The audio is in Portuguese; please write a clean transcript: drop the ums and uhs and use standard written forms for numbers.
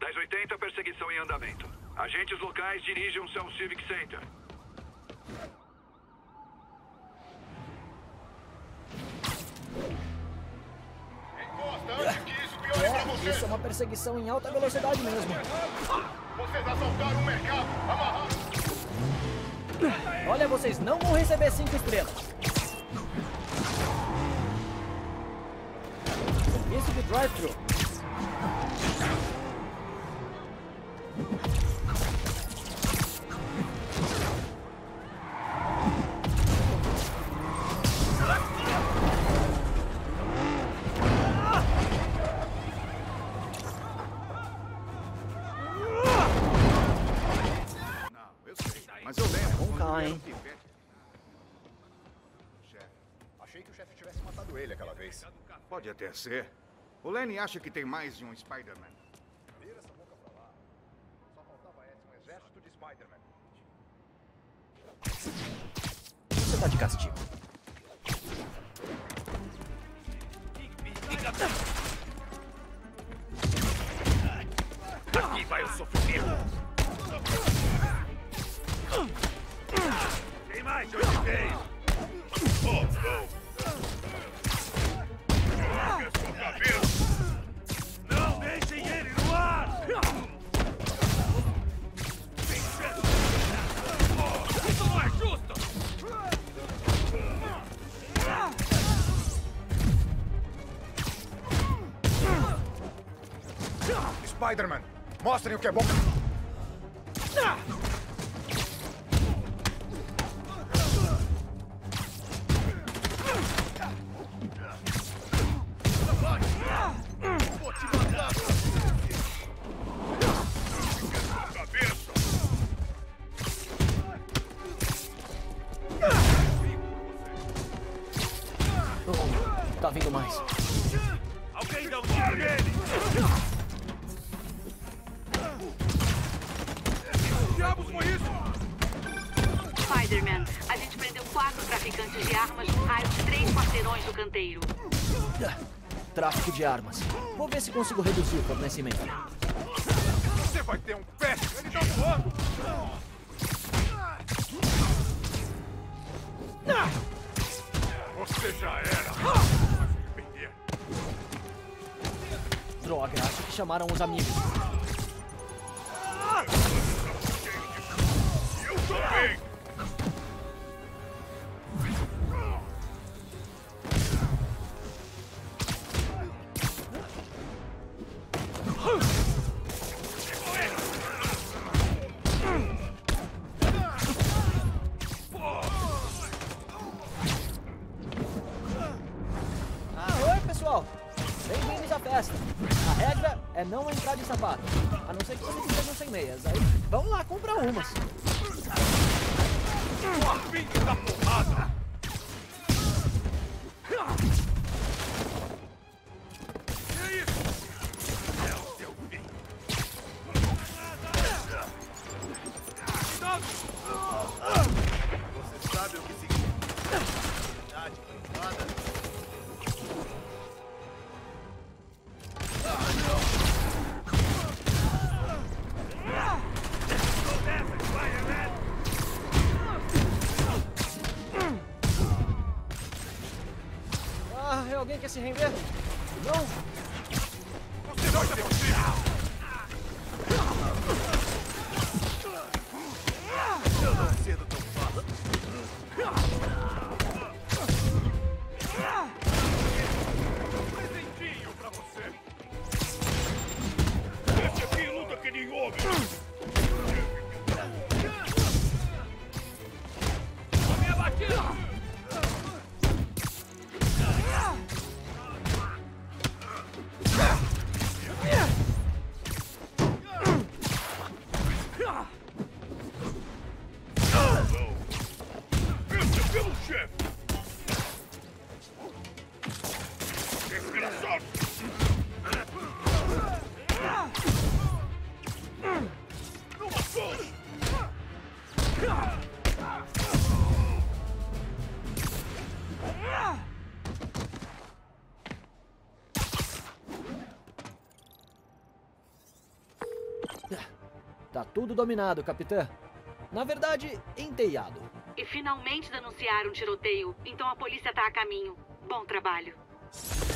1080, perseguição em andamento. Agentes locais dirijam-se ao Civic Center. Isso é uma perseguição em alta velocidade mesmo. Vocês assaltaram um mercado! Amarrados! Olha, vocês não vão receber 5 estrelas. Serviço de drive-thru. Mas eu lembro. Vamos cá, hein? Chefe, achei que o chefe tivesse matado ele aquela vez. Pode até ser. O Lenny acha que tem mais de um Spider-Man. Vira essa boca pra lá. Só faltava esse, um exército de Spider-Man. Você tá de castigo. Aqui vai o sofrimento. Tem mais de onde veio. Oh, não. Joga sua cabeça. Não deixem ele no ar. Isso não é justo. Spider-Man, mostrem o que é bom. Vou te matar. Cabeça. Oh, tá vindo mais. Alguém dá um tiro nele. Que diabos foi isso? Spider-Man, a gente prendeu 4 traficantes de armas no raio de 3 quarteirões do canteiro. Tráfico de armas. Vou ver se consigo reduzir o fornecimento. Você vai ter um pé! Ele tá voando! Você já era. Droga, acho que chamaram os amigos. Eu também. Oi, pessoal. Bem-vindos à festa. A regra é não entrar de sapato. A não ser que vocês estejam sem meias. Aí, vamos lá, compra umas. Filho da porrada. Que isso? É o seu fim. Você sabe o que significa? Verdade privada. Alguém quer se render? Não? Você não é possível! Eu não cedo tão fácil. Presentinho pra você. Esse aqui luta que nem homem. A minha batida! Tá tudo dominado, capitã. Na verdade, enteiado. E finalmente denunciaram um tiroteio, então a polícia tá a caminho. Bom trabalho.